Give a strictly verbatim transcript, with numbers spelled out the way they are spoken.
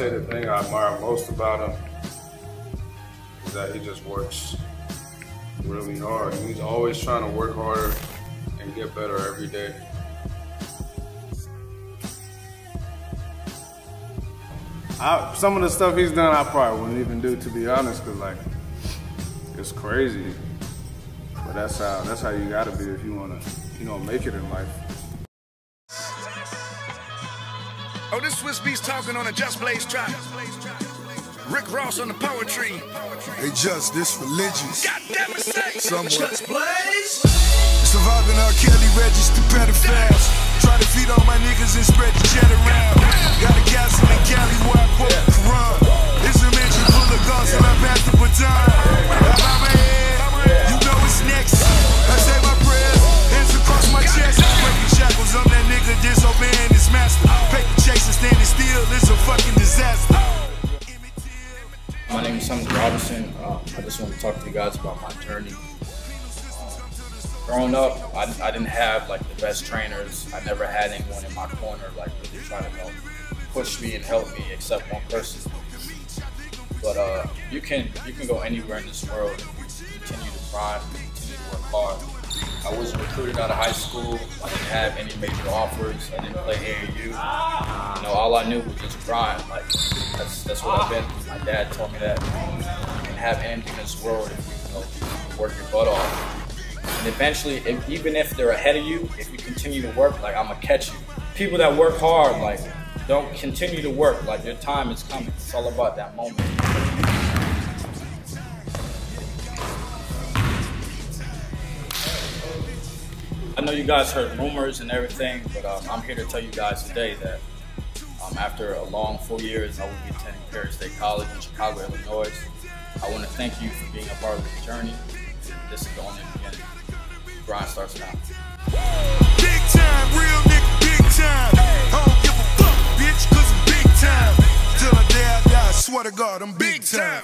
say the thing I admire most about him is that he just works really hard. He's always trying to work harder and get better every day. I, some of the stuff he's done, I probably wouldn't even do, to be honest, cause like it's crazy. But that's how that's how you gotta be if you wanna, you know, make it in life. Oh, this Swiss Beats talking on a Just Blaze track. Rick Ross on the poetry. Hey, Just, this religious. God damn it, say. Somewhat. Just Blaze. Surviving R. Kelly registered pedophiles. Try to feed all my niggas and spread the jet around. Got a castle in Cali where I quote the Quran. It's a mansion full of guns and I pass the baton. I bow my head, you know it's next. I say my prayers, hands across my chest. Breaking shackles, I'm that nigga disobeying his master. Paper chasing, standing still is a fucking disaster. My name is Amritt Robinson. Uh, I just want to talk to you guys about my journey. Uh, growing up, I, I didn't have like the best trainers. I never had anyone in my corner like really trying to help push me and help me, except one person. But uh, you can you can go anywhere in this world if you continue to grind, continue to work hard. I wasn't recruited out of high school. I didn't have any major offers. I didn't play A A U. You know, all I knew was just grind. Like that's that's what I've been. My dad told me that you can have anything in this world if you, you know, work your butt off. And eventually, if, even if they're ahead of you, if you continue to work, like I'm gonna catch you. People that work hard, like don't continue to work. Like your time is coming. It's all about that moment. I know you guys heard rumors and everything, but um, I'm here to tell you guys today that um, after a long four years, I will be attending Paris State College in Chicago, Illinois. I want to thank you for being a part of the journey. This is the only beginning. Grind starts now. Big time, real nigga, big time. I don't give a fuck, bitch, cause I'm big time. Till I die, I die, I swear to God, I'm big time.